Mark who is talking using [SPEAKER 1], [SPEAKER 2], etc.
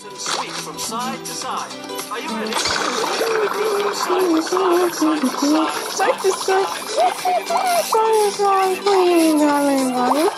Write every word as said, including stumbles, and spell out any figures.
[SPEAKER 1] and sweep from side to side. Are you ready? Side to side, side to side,
[SPEAKER 2] Side to side. Side to side, darling, darling.